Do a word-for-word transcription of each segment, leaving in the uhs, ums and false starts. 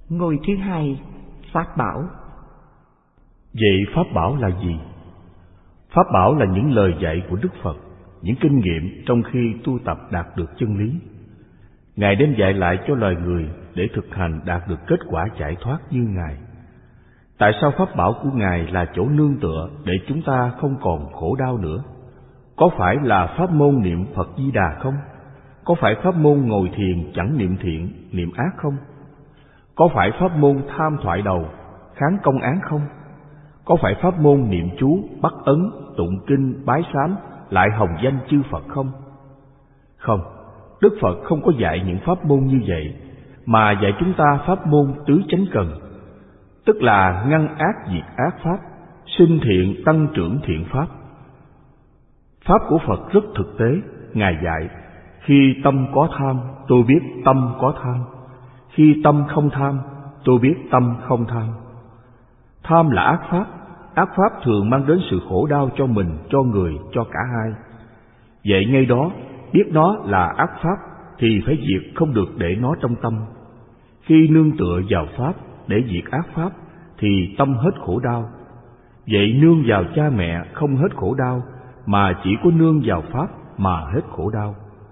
Ngôi thứ hai, Pháp bảo. Vậy Pháp bảo là gì? Pháp bảo là những lời dạy của Đức Phật, những kinh nghiệm trong khi tu tập đạt được chân lý. Ngài đem dạy lại cho loài người để thực hành đạt được kết quả giải thoát như Ngài. Tại sao Pháp bảo của Ngài là chỗ nương tựa để chúng ta không còn khổ đau nữa? Có phải là pháp môn niệm Phật Di Đà không? Có phải pháp môn ngồi thiền chẳng niệm thiện, niệm ác không? Có phải pháp môn tham thoại đầu, kháng công án không? Có phải pháp môn niệm chú, bắt ấn, tụng kinh, bái sám, lại hồng danh chư Phật không? Không, Đức Phật không có dạy những pháp môn như vậy, mà dạy chúng ta pháp môn tứ chánh cần, tức là ngăn ác diệt ác pháp, sinh thiện tăng trưởng thiện pháp. Pháp của Phật rất thực tế. Ngài dạy, khi tâm có tham, tôi biết tâm có tham. Khi tâm không tham, tôi biết tâm không tham. Tham là ác pháp. Ác pháp thường mang đến sự khổ đau cho mình, cho người, cho cả hai. Vậy ngay đó, biết nó là ác pháp thì phải diệt, không được để nó trong tâm. Khi nương tựa vào pháp để diệt ác pháp thì tâm hết khổ đau. Vậy nương vào cha mẹ không hết khổ đau, mà chỉ có nương vào pháp mà hết khổ đau.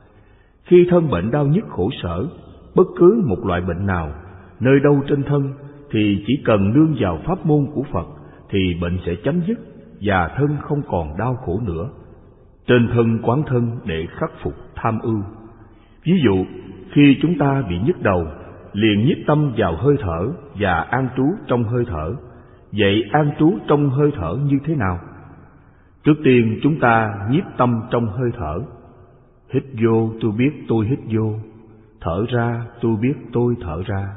Khi thân bệnh đau nhức khổ sở, bất cứ một loại bệnh nào, nơi đâu trên thân, thì chỉ cần nương vào pháp môn của Phật thì bệnh sẽ chấm dứt và thân không còn đau khổ nữa. Trên thân quán thân để khắc phục tham ưu. Ví dụ, khi chúng ta bị nhức đầu, liền nhiếp tâm vào hơi thở và an trú trong hơi thở. Vậy an trú trong hơi thở như thế nào? Trước tiên chúng ta nhiếp tâm trong hơi thở. Hít vô tôi biết tôi hít vô, thở ra tôi biết tôi thở ra.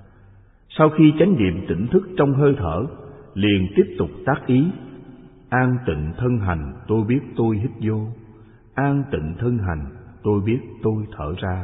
Sau khi chánh niệm tỉnh thức trong hơi thở, liền tiếp tục tác ý. An tịnh thân hành tôi biết tôi hít vô, an tịnh thân hành tôi biết tôi thở ra.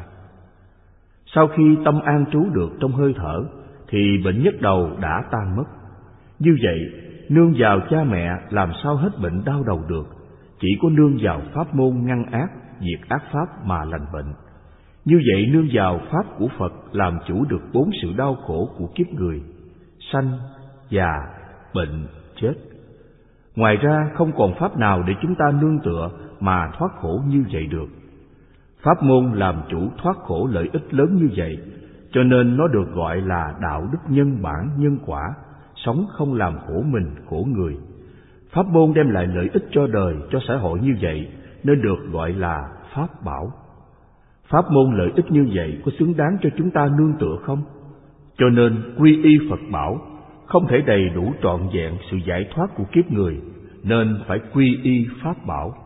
Sau khi tâm an trú được trong hơi thở thì bệnh nhức đầu đã tan mất. Như vậy, nương vào cha mẹ làm sao hết bệnh đau đầu được, chỉ có nương vào pháp môn ngăn ác, diệt ác pháp mà lành bệnh. Như vậy nương vào pháp của Phật làm chủ được bốn sự đau khổ của kiếp người: sanh, già, bệnh, chết. Ngoài ra không còn pháp nào để chúng ta nương tựa mà thoát khổ như vậy được. Pháp môn làm chủ thoát khổ lợi ích lớn như vậy, cho nên nó được gọi là đạo đức nhân bản nhân quả, sống không làm khổ mình khổ người. Pháp môn đem lại lợi ích cho đời, cho xã hội như vậy nên được gọi là pháp bảo. Pháp môn lợi ích như vậy có xứng đáng cho chúng ta nương tựa không? Cho nên quy y Phật bảo không thể đầy đủ trọn vẹn sự giải thoát của kiếp người, nên phải quy y pháp bảo.